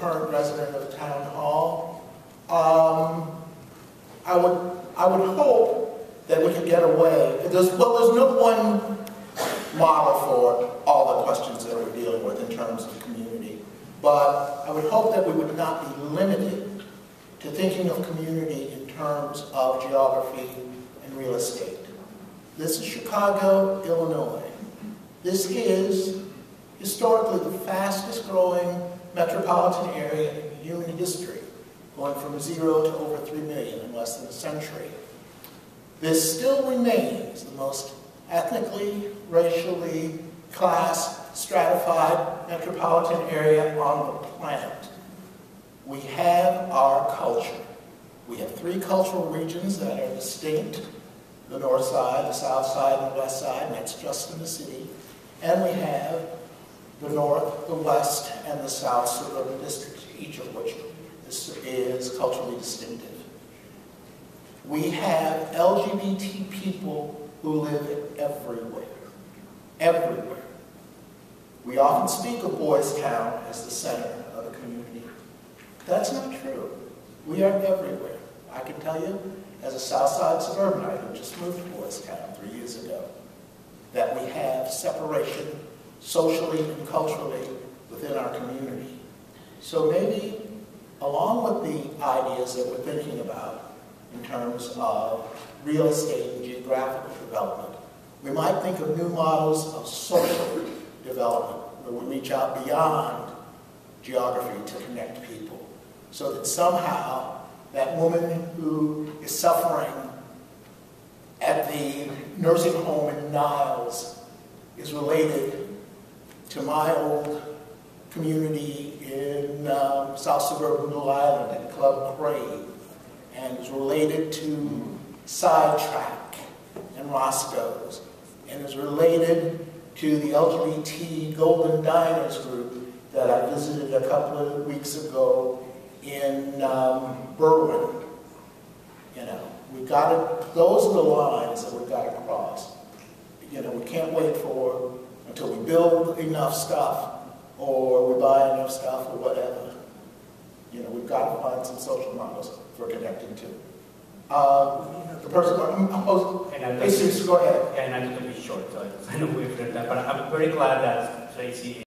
current resident of Town Hall. I would hope that we could get away. There's no one model for all the questions that we're dealing with in terms of community, but I would hope that we would not be limited to thinking of community in terms of geography and real estate. This is Chicago, Illinois. This is historically the fastest growing metropolitan area in human history, going from 0 to over 3 million in less than a century. This still remains the most ethnically, racially, class-stratified metropolitan area on the planet. We have our culture. We have 3 cultural regions that are distinct: the north side, the south side, and the west side, and that's just in the city. And we have the north, the west, and the south suburban districts, each of which is culturally distinctive. We have LGBT people who live everywhere. Everywhere. We often speak of Boys Town as the center of the community. That's not true. We are everywhere. I can tell you, as a South Side suburbanite who just moved to Boys Town 3 years ago, that we have separation socially and culturally within our community. So maybe, along with the ideas that we're thinking about in terms of real estate and geographical development, we might think of new models of social development where we reach out beyond geography to connect people, so that somehow that woman who is suffering at the nursing home in Niles is related to my old community in South Suburban Blue Island at Club Crave, and is related to Sidetrack and Roscoe's, and is related to the LGBT Golden Diners group that I visited a couple of weeks ago in Berwyn. You know, we've got to, those are the lines that we've got to cross. You know, we can't wait for until we build enough stuff or we buy enough stuff or whatever. You know, we've got to find some social models for connecting to. The person, go ahead. And I'm going to be short, so I know we've done that, but I'm very glad that Tracy